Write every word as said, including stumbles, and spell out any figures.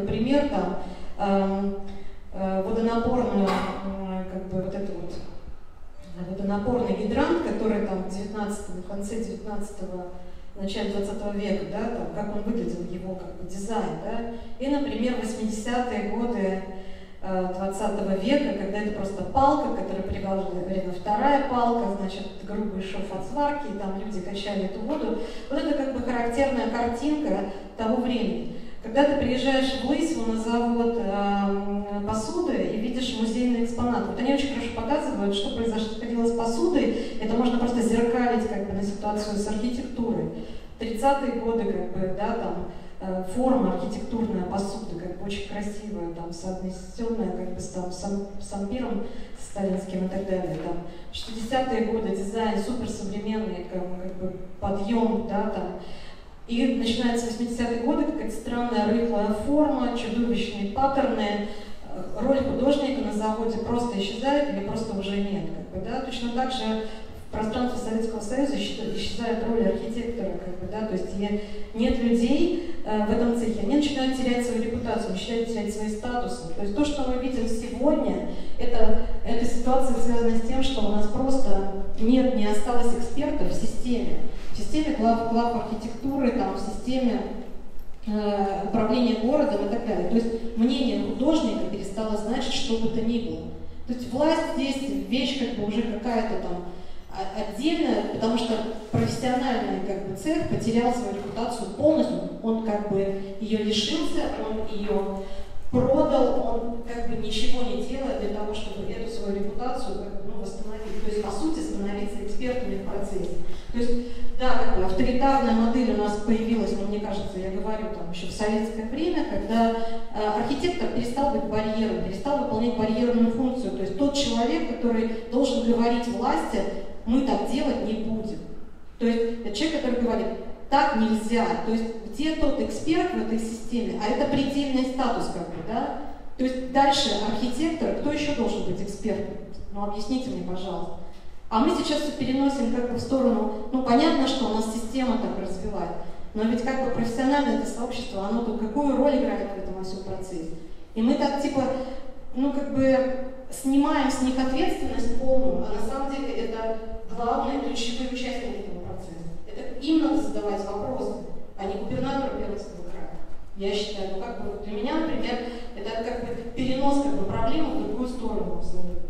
например, там, э, э, водонапорную, э, как бы вот это вот, водонапорный гидрант, который там в девятнадцатом, в конце девятнадцатого, в начале двадцатого века, да, там, как он выглядел, его как бы дизайн, да, и, например, восьмидесятые годы двадцатого века, когда это просто палка, которая приварена вторая палка, значит, грубый шов от сварки, и там люди качали эту воду. Вот это как бы характерная картинка того времени. Когда ты приезжаешь в Лысьву на завод э, посуды и видишь музейный экспонат, вот они очень хорошо показывают, что происходило с посудой, это можно просто зеркалить как бы на ситуацию с архитектурой. тридцатые годы, как бы, да, там, форма архитектурная посуды, как бы очень красивая, там, соотнесенная как бы с, там, с, с ампиром сталинским и так далее. Там, шестидесятые годы дизайн суперсовременный, как, как бы подъем, да, там. И начинается восьмидесятые годы, какая-то странная рыхлая форма, чудовищные паттерны, роль художника на заводе просто исчезает или просто уже нет. Как бы, да? Точно так же в пространстве Советского Союза исчезает роль архитектора, как бы, да? То есть нет людей э, в этом цехе, они начинают терять свою репутацию, начинают терять свои статусы. То есть то, что мы видим сегодня, это, эта ситуация связана с тем, что у нас просто нет, не осталось экспертов в системе. В системе глав, глав архитектуры, там, в системе э, управления городом и так далее. То есть мнение художника перестало значить что бы то ни было. То есть власть здесь вещь как бы уже какая-то там отдельная, потому что профессиональный как бы цех потерял свою репутацию полностью, он как бы ее лишился, он ее продал, он как бы ничего не делает для того, чтобы эту свою репутацию как бы, ну, восстановить. То есть, по сути, становиться экспертами в процессе. То есть, да, как бы авторитарная модель у нас появилась, но мне кажется, я говорю, там еще в советское время, когда э, архитектор перестал быть барьером, перестал выполнять барьерную функцию. То есть тот человек, который должен говорить власти, мы так делать не будем. То есть это человек, который говорит, так нельзя. То есть где тот эксперт в этой системе, а это предельный статус, как бы, да? То есть дальше архитектор, кто еще должен быть экспертом? Ну объясните мне, пожалуйста. А мы сейчас все переносим как бы в сторону, ну понятно, что у нас система так развивает, но ведь как бы профессиональное это сообщество, оно тут какую роль играет в этом во всем процессе? И мы так типа, ну как бы снимаем с них ответственность полную, а на самом деле это главные ключевые участники этого процесса. Это им надо задавать вопросы, а не губернатору Пермского края. Я считаю, ну как бы для меня, например, это как бы перенос как бы проблемы в другую сторону абсолютно.